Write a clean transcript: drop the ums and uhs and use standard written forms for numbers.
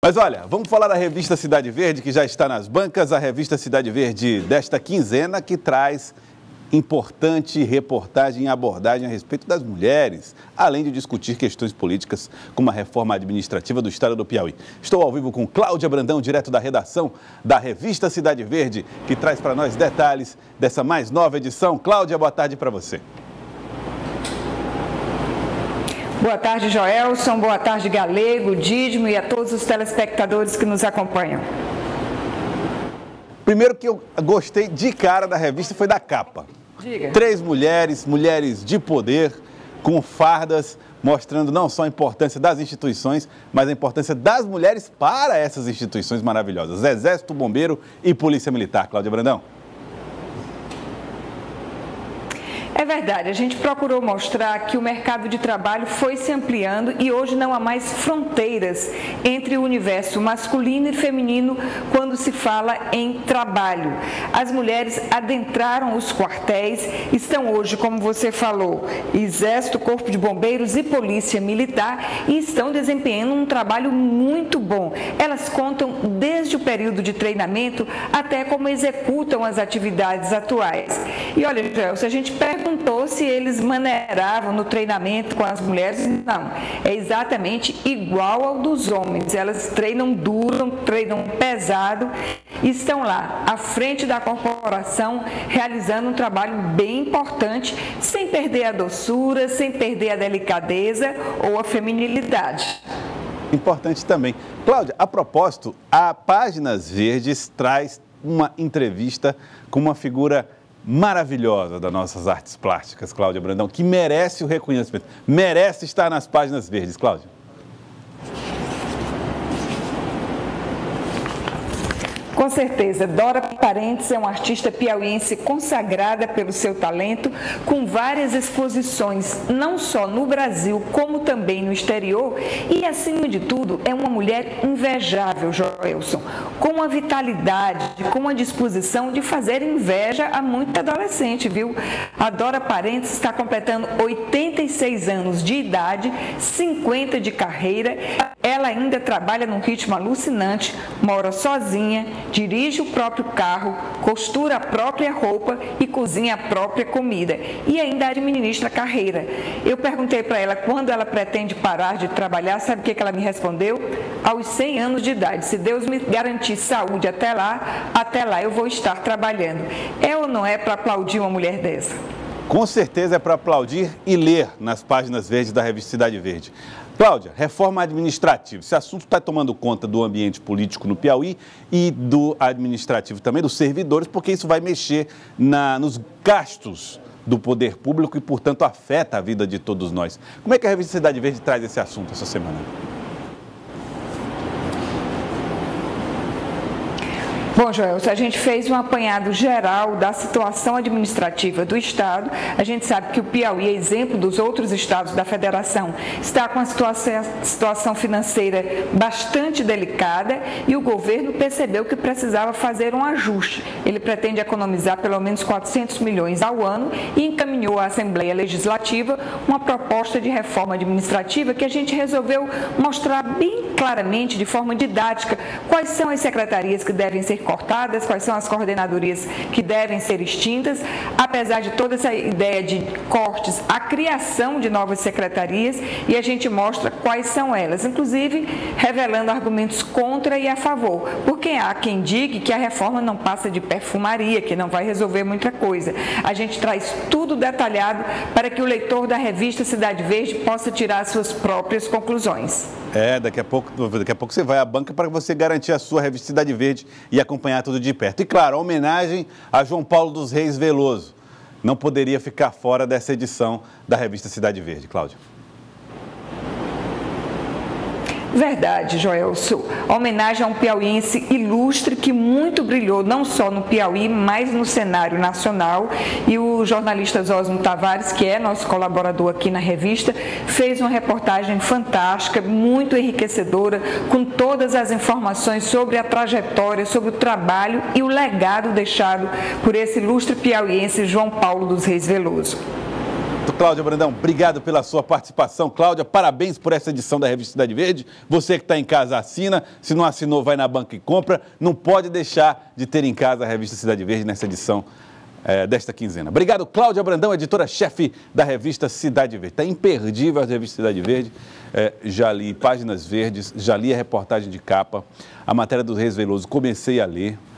Mas olha, vamos falar da revista Cidade Verde, que já está nas bancas, a revista Cidade Verde desta quinzena, que traz importante reportagem e abordagem a respeito das mulheres, além de discutir questões políticas como a reforma administrativa do estado do Piauí. Estou ao vivo com Cláudia Brandão, direto da redação da revista Cidade Verde, que traz para nós detalhes dessa mais nova edição. Cláudia, boa tarde para você. Boa tarde, Joelson. Boa tarde, Galego, Dídimo e a todos os telespectadores que nos acompanham. Primeiro que eu gostei de cara da revista foi da capa. Diga. 3 mulheres de poder, com fardas, mostrando não só a importância das instituições, mas a importância das mulheres para essas instituições maravilhosas. Exército, Bombeiro e Polícia Militar. Cláudia Brandão. É verdade, a gente procurou mostrar que o mercado de trabalho foi se ampliando e hoje não há mais fronteiras entre o universo masculino e feminino quando se fala em trabalho. As mulheres adentraram os quartéis, estão hoje, como você falou, Exército, Corpo de Bombeiros e Polícia Militar e estão desempenhando um trabalho muito bom. Elas contam desde o período de treinamento até como executam as atividades atuais. E olha, Joel, se a gente perguntou se eles maneiravam no treinamento com as mulheres, não, é exatamente igual ao dos homens. Elas treinam duro, treinam pesado e estão lá à frente da corporação realizando um trabalho bem importante, sem perder a doçura, sem perder a delicadeza ou a feminilidade. Importante também. Cláudia, a propósito, a Páginas Verdes traz uma entrevista com uma figura maravilhosa das nossas artes plásticas, Cláudia Brandão, que merece o reconhecimento, merece estar nas Páginas Verdes. Cláudia. Com certeza, Dora Parentes é uma artista piauiense consagrada pelo seu talento, com várias exposições, não só no Brasil, como também no exterior, e, acima de tudo, é uma mulher invejável, Joelson, com uma vitalidade, com uma disposição de fazer inveja a muita adolescente, viu? A Dora Parentes está completando 86 anos de idade, 50 de carreira, ela ainda trabalha num ritmo alucinante, mora sozinha, dirige o próprio carro, costura a própria roupa e cozinha a própria comida. E ainda administra a carreira. Eu perguntei para ela quando ela pretende parar de trabalhar, sabe o que ela me respondeu? Aos 100 anos de idade. Se Deus me garantir saúde até lá eu vou estar trabalhando. É ou não é para aplaudir uma mulher dessa? Com certeza é para aplaudir e ler nas Páginas Verdes da revista Cidade Verde. Cláudia, reforma administrativa. Esse assunto está tomando conta do ambiente político no Piauí e do administrativo também, dos servidores, porque isso vai mexer nos gastos do poder público e, portanto, afeta a vida de todos nós. Como é que a revista Cidade Verde traz esse assunto essa semana? Bom, Joel, a gente fez um apanhado geral da situação administrativa do Estado. A gente sabe que o Piauí, exemplo dos outros estados da Federação, está com uma situação financeira bastante delicada e o governo percebeu que precisava fazer um ajuste. Ele pretende economizar pelo menos 400 milhões ao ano e encaminhou à Assembleia Legislativa uma proposta de reforma administrativa que a gente resolveu mostrar bem claramente, de forma didática, quais são as secretarias que devem ser cortadas, quais são as coordenadorias que devem ser extintas, apesar de toda essa ideia de cortes, a criação de novas secretarias, e a gente mostra quais são elas, inclusive revelando argumentos contra e a favor, porque há quem diga que a reforma não passa de perfumaria, que não vai resolver muita coisa. A gente traz tudo detalhado para que o leitor da revista Cidade Verde possa tirar suas próprias conclusões. Daqui a pouco você vai à banca para você garantir a sua revista Cidade Verde e acompanhar tudo de perto. E claro, a homenagem a João Paulo dos Reis Veloso não poderia ficar fora dessa edição da revista Cidade Verde. Cláudia. Verdade, Joelson. Homenagem a um piauiense ilustre que muito brilhou, não só no Piauí, mas no cenário nacional. E o jornalista Zósimo Tavares, que é nosso colaborador aqui na revista, fez uma reportagem fantástica, muito enriquecedora, com todas as informações sobre a trajetória, sobre o trabalho e o legado deixado por esse ilustre piauiense João Paulo dos Reis Veloso. Cláudia Brandão, obrigado pela sua participação. Cláudia, parabéns por essa edição da Revista Cidade Verde. Você que está em casa, assina. Se não assinou, vai na banca e compra. Não pode deixar de ter em casa a Revista Cidade Verde nessa edição desta quinzena. Obrigado, Cláudia Brandão, editora-chefe da Revista Cidade Verde. Está imperdível a Revista Cidade Verde. Já li Páginas Verdes, já li a reportagem de capa, a matéria do Reis Veloso, comecei a ler.